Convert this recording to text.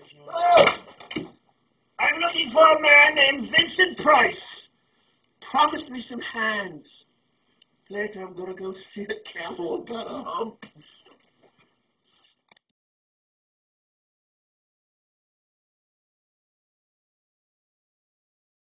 Oh, I'm looking for a man named Vincent Price. Promised me some hands. Later I'm gonna go see a camel about a hump.